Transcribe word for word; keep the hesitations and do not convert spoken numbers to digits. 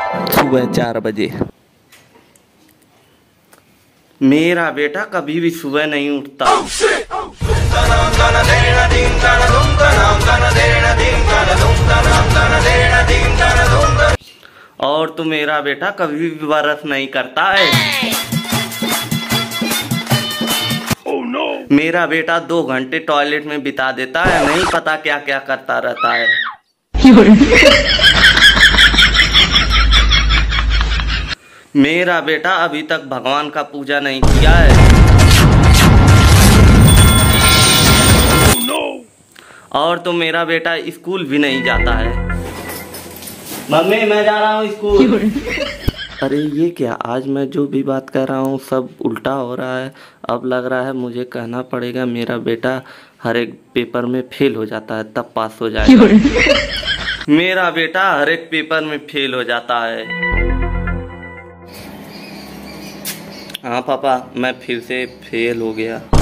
सुबह चार बजे। मेरा बेटा कभी भी सुबह नहीं उठता। और तो मेरा बेटा कभी भी ब्रश नहीं करता है। oh, no. मेरा बेटा दो घंटे टॉयलेट में बिता देता है, नहीं पता क्या क्या करता रहता है। मेरा बेटा अभी तक भगवान का पूजा नहीं किया है। oh, no. और तो मेरा बेटा स्कूल भी नहीं जाता है। मम्मी मैं जा रहा हूँ स्कूल। अरे ये क्या, आज मैं जो भी बात कर रहा हूँ सब उल्टा हो रहा है। अब लग रहा है मुझे कहना पड़ेगा मेरा बेटा हर एक पेपर में फेल हो जाता है तब पास हो जाएगा। मेरा बेटा हर एक पेपर में फेल हो जाता है। हाँ पापा, मैं फिर से फेल हो गया।